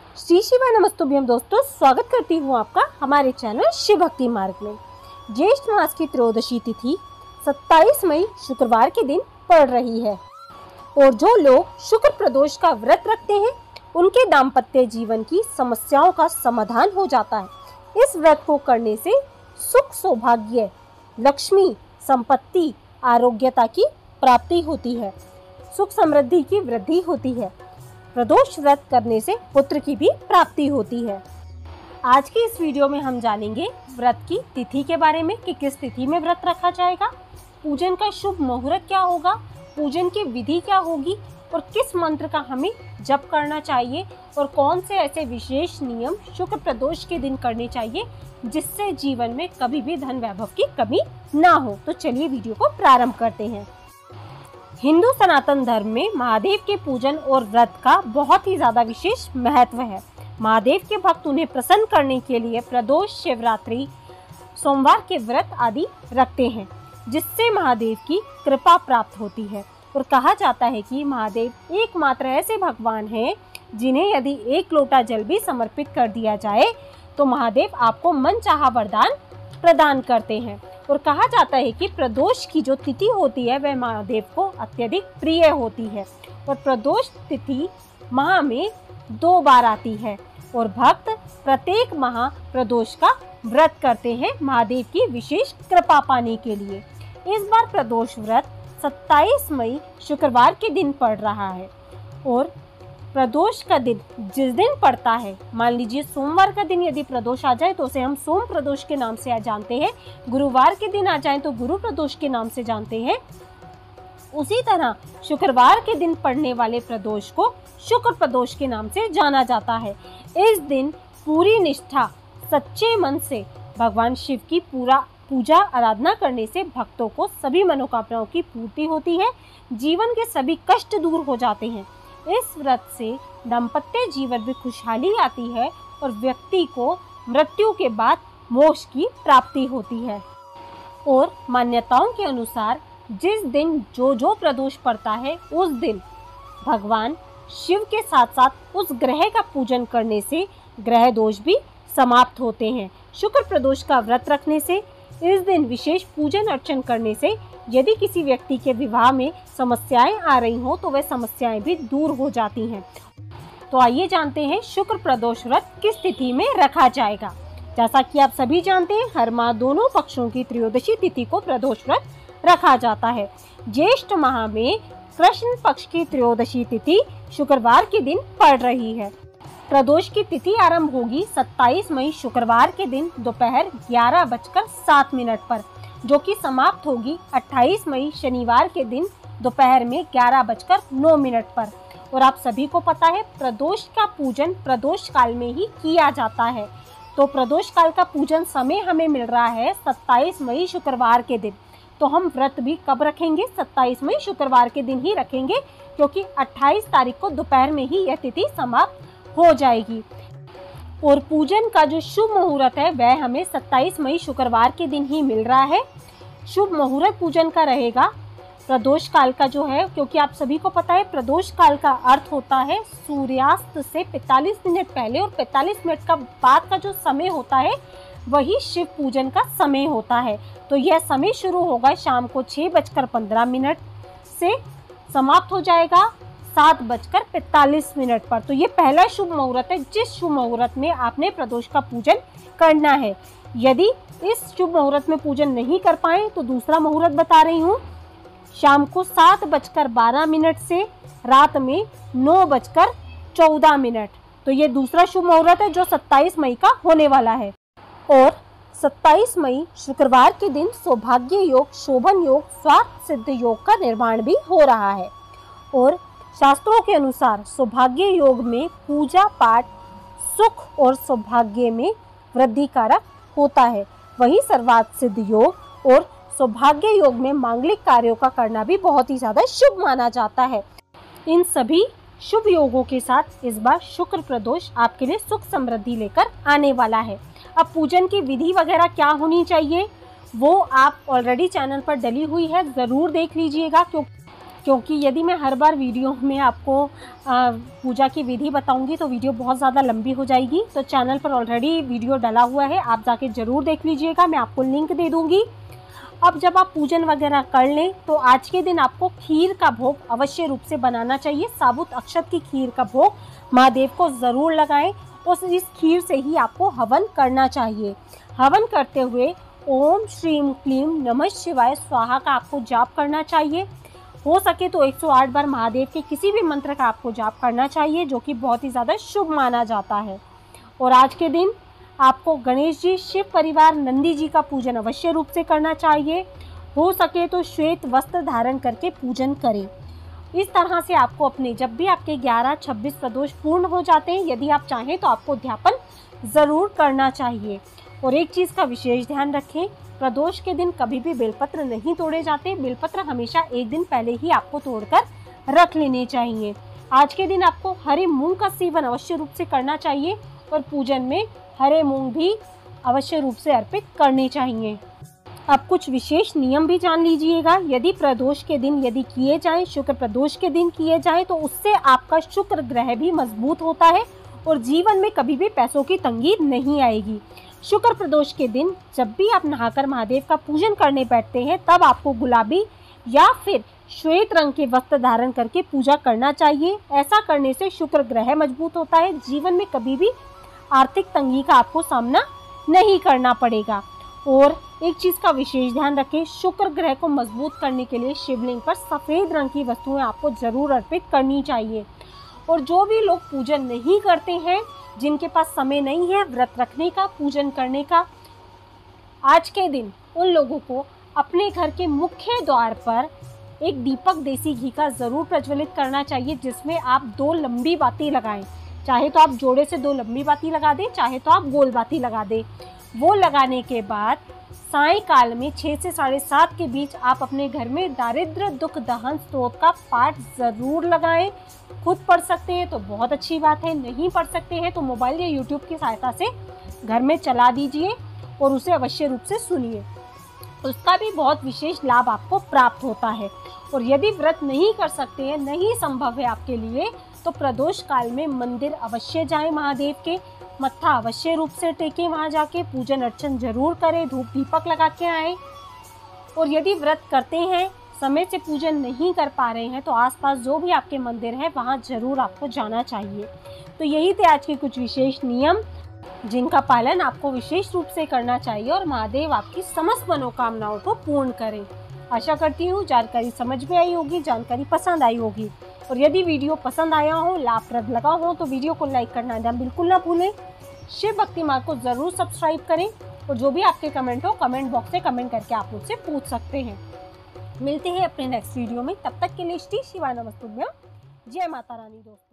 श्री शिवाय नमस्तुभ्यम दोस्तों, स्वागत करती हूँ आपका हमारे चैनल शिव भक्ति मार्ग में। ज्येष्ठ मास की त्रयोदशी तिथि 27 मई शुक्रवार के दिन पड़ रही है और जो लोग शुक्र प्रदोष का व्रत रखते हैं उनके दाम्पत्य जीवन की समस्याओं का समाधान हो जाता है। इस व्रत को करने से सुख, सौभाग्य, लक्ष्मी, संपत्ति, आरोग्यता की प्राप्ति होती है, सुख समृद्धि की वृद्धि होती है। प्रदोष व्रत करने से पुत्र की भी प्राप्ति होती है। आज की इस वीडियो में हम जानेंगे व्रत की तिथि के बारे में कि किस तिथि में व्रत रखा जाएगा, पूजन का शुभ मुहूर्त क्या होगा, पूजन की विधि क्या होगी और किस मंत्र का हमें जप करना चाहिए और कौन से ऐसे विशेष नियम शुक्र प्रदोष के दिन करने चाहिए जिससे जीवन में कभी भी धन वैभव की कमी ना हो। तो चलिए वीडियो को प्रारंभ करते हैं। हिंदू सनातन धर्म में महादेव के पूजन और व्रत का बहुत ही ज्यादा विशेष महत्व है। महादेव के भक्त उन्हें प्रसन्न करने के लिए प्रदोष, शिवरात्रि, सोमवार के व्रत आदि रखते हैं जिससे महादेव की कृपा प्राप्त होती है। और कहा जाता है कि महादेव एकमात्र ऐसे भगवान हैं जिन्हें यदि एक लोटा जल भी समर्पित कर दिया जाए तो महादेव आपको मनचाहा वरदान प्रदान करते हैं। और कहा जाता है कि प्रदोष की जो तिथि होती है वह महादेव को अत्यधिक प्रिय होती है और प्रदोष तिथि माह में 2 बार आती है और भक्त प्रत्येक माह प्रदोष का व्रत करते हैं महादेव की विशेष कृपा पाने के लिए। इस बार प्रदोष व्रत 27 मई शुक्रवार के दिन पड़ रहा है और प्रदोष का दिन जिस दिन पड़ता है, मान लीजिए सोमवार का दिन यदि प्रदोष आ जाए तो उसे हम सोम प्रदोष के नाम से जानते हैं, गुरुवार के दिन आ जाए तो गुरु प्रदोष के नाम से जानते हैं। उसी तरह शुक्रवार के दिन पड़ने वाले प्रदोष को शुक्र प्रदोष के नाम से जाना जाता है। इस दिन पूरी निष्ठा, सच्चे मन से भगवान शिव की पूजा आराधना करने से भक्तों को सभी मनोकामनाओं की पूर्ति होती है, जीवन के सभी कष्ट दूर हो जाते हैं। इस व्रत से दाम्पत्य जीवन में खुशहाली आती है और व्यक्ति को मृत्यु के बाद मोक्ष की प्राप्ति होती है। और मान्यताओं के अनुसार जिस दिन जो प्रदोष पड़ता है उस दिन भगवान शिव के साथ साथ उस ग्रह का पूजन करने से ग्रह दोष भी समाप्त होते हैं। शुक्र प्रदोष का व्रत रखने से, इस दिन विशेष पूजन अर्चन करने से यदि किसी व्यक्ति के विवाह में समस्याएं आ रही हो तो वह समस्याएं भी दूर हो जाती हैं। तो आइए जानते हैं शुक्र प्रदोष व्रत किस तिथि में रखा जाएगा। जैसा कि आप सभी जानते हैं, हर माह दोनों पक्षों की त्रयोदशी तिथि को प्रदोष व्रत रखा जाता है। ज्येष्ठ माह में कृष्ण पक्ष की त्रयोदशी तिथि शुक्रवार के दिन पड़ रही है। प्रदोष की तिथि आरंभ होगी 27 मई शुक्रवार के दिन दोपहर 11:07 पर, जो कि समाप्त होगी 28 मई शनिवार के दिन दोपहर में 11:09 पर। और आप सभी को पता है प्रदोष का पूजन प्रदोष काल में ही किया जाता है। तो प्रदोष काल का पूजन समय हमें मिल रहा है 27 मई शुक्रवार के दिन। तो हम व्रत भी कब रखेंगे? 27 मई शुक्रवार के दिन ही रखेंगे, क्योंकि 28 तारीख को दोपहर में ही यह तिथि समाप्त हो जाएगी। और पूजन का जो शुभ मुहूर्त है वह हमें 27 मई शुक्रवार के दिन ही मिल रहा है। शुभ मुहूर्त पूजन का रहेगा प्रदोष काल का जो है, क्योंकि आप सभी को पता है प्रदोष काल का अर्थ होता है सूर्यास्त से 45 मिनट पहले और 45 मिनट का बाद का जो समय होता है वही शिव पूजन का समय होता है। तो यह समय शुरू होगा शाम को 6:15 से, समाप्त हो जाएगा 7:45 पर। तो ये पहला शुभ मुहूर्त है जिस शुभ मुहूर्त में आपने प्रदोष का पूजन करना है। यदि इस शुभ मुहूर्त में पूजन नहीं कर पाए तो दूसरा मुहूर्त बता रही हूँ, शाम को 7:12 से रात में 9:14। तो ये दूसरा शुभ मुहूर्त है जो 27 मई का होने वाला है। और 27 मई शुक्रवार के दिन सौभाग्य योग, शोभन योग, स्वार्थ सिद्ध योग का निर्माण भी हो रहा है। और शास्त्रों के अनुसार सौभाग्य योग में पूजा पाठ सुख और सौभाग्य में वृद्धि कारक होता है। वहीं सर्वार्थ सिद्ध योग और सौभाग्य योग में मांगलिक कार्यों का करना भी बहुत ही ज्यादा शुभ माना जाता है। इन सभी शुभ योगों के साथ इस बार शुक्र प्रदोष आपके लिए सुख समृद्धि लेकर आने वाला है। अब पूजन की विधि वगैरह क्या होनी चाहिए वो आप ऑलरेडी चैनल पर डली हुई है, जरूर देख लीजिएगा, क्योंकि यदि मैं हर बार वीडियो में आपको पूजा की विधि बताऊंगी तो वीडियो बहुत ज़्यादा लंबी हो जाएगी। तो चैनल पर ऑलरेडी वीडियो डला हुआ है, आप जाके ज़रूर देख लीजिएगा, मैं आपको लिंक दे दूंगी। अब जब आप पूजन वगैरह कर लें तो आज के दिन आपको खीर का भोग अवश्य रूप से बनाना चाहिए। साबुत अक्षत की खीर का भोग महादेव को ज़रूर लगाएं और इस खीर से ही आपको हवन करना चाहिए। हवन करते हुए ओम श्रीम क्लीम नमः शिवाय स्वाहा का आपको जाप करना चाहिए। हो सके तो 108 बार महादेव के किसी भी मंत्र का आपको जाप करना चाहिए, जो कि बहुत ही ज़्यादा शुभ माना जाता है। और आज के दिन आपको गणेश जी, शिव परिवार, नंदी जी का पूजन अवश्य रूप से करना चाहिए। हो सके तो श्वेत वस्त्र धारण करके पूजन करें। इस तरह से आपको अपने जब भी आपके 11-26 प्रदोष पूर्ण हो जाते हैं, यदि आप चाहें तो आपको उद्यापन ज़रूर करना चाहिए। और एक चीज़ का विशेष ध्यान रखें, प्रदोष के दिन कभी भी बेलपत्र नहीं तोड़े जाते। बेलपत्र हमेशा एक दिन पहले ही आपको तोड़कर रख लेने चाहिए। आज के दिन आपको हरे मूंग का सेवन अवश्य रूप से करना चाहिए और पूजन में हरे मूंग भी अवश्य रूप से अर्पित करने चाहिए। अब कुछ विशेष नियम भी जान लीजिएगा। यदि प्रदोष के दिन यदि किए जाएं, शुक्र प्रदोष के दिन किए जाएं, तो उससे आपका शुक्र ग्रह भी मजबूत होता है और जीवन में कभी भी पैसों की तंगी नहीं आएगी। शुक्र प्रदोष के दिन जब भी आप नहाकर महादेव का पूजन करने बैठते हैं, तब आपको गुलाबी या फिर श्वेत रंग के वस्त्र धारण करके पूजा करना चाहिए। ऐसा करने से शुक्र ग्रह मजबूत होता है, जीवन में कभी भी आर्थिक तंगी का आपको सामना नहीं करना पड़ेगा। और एक चीज़ का विशेष ध्यान रखें, शुक्र ग्रह को मजबूत करने के लिए शिवलिंग पर सफ़ेद रंग की वस्तुएं आपको ज़रूर अर्पित करनी चाहिए। और जो भी लोग पूजन नहीं करते हैं, जिनके पास समय नहीं है व्रत रखने का, पूजन करने का, आज के दिन उन लोगों को अपने घर के मुख्य द्वार पर एक दीपक देसी घी का ज़रूर प्रज्वलित करना चाहिए, जिसमें आप 2 लंबी बाती लगाएं। चाहे तो आप जोड़े से 2 लंबी बाती लगा दें, चाहे तो आप गोल बाती लगा दें। वो लगाने के बाद सायंकाल में 6 से 7:30 के बीच आप अपने घर में दारिद्र्य दुख दहन स्तोत्र का पाठ ज़रूर लगाएं। खुद पढ़ सकते हैं तो बहुत अच्छी बात है, नहीं पढ़ सकते हैं तो मोबाइल या यूट्यूब की सहायता से घर में चला दीजिए और उसे अवश्य रूप से सुनिए। उसका भी बहुत विशेष लाभ आपको प्राप्त होता है। और यदि व्रत नहीं कर सकते हैं, नहीं संभव है आपके लिए, तो प्रदोष काल में मंदिर अवश्य जाएं महादेव के, मत्था अवश्य रूप से टेकें, वहाँ जाके पूजन अर्चन जरूर करें, धूप दीपक लगा के आएँ। और यदि व्रत करते हैं, समय से पूजन नहीं कर पा रहे हैं, तो आसपास जो भी आपके मंदिर हैं वहाँ जरूर आपको जाना चाहिए। तो यही थे आज के कुछ विशेष नियम, जिनका पालन आपको विशेष रूप से करना चाहिए और महादेव आपकी समस्त मनोकामनाओं को पूर्ण करें। आशा करती हूँ जानकारी समझ में आई होगी, जानकारी पसंद आई होगी। और यदि वीडियो पसंद आया हो, लाभप्रद लगा हो, तो वीडियो को लाइक करना बिल्कुल ना भूलें। शिव भक्ति मार्ग को ज़रूर सब्सक्राइब करें और जो भी आपके कमेंट हो, कमेंट बॉक्स में कमेंट करके आप मुझसे पूछ सकते हैं। मिलते हैं अपने नेक्स्ट वीडियो में, तब तक के लिए श्री शिवाय नमस्तुभ्यं। जय माता रानी दोस्तों।